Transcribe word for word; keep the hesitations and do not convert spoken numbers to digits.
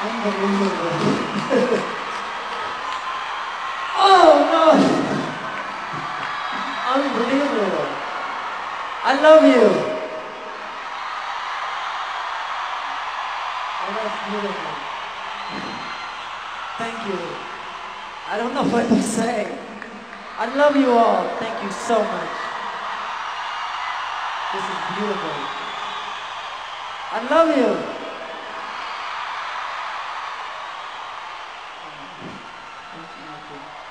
Unbelievable. Oh no! Unbelievable. I love you. Oh, that's beautiful. Thank you. I don't know what to say. I love you all. Thank you so much. This is beautiful. I love you. Thank you.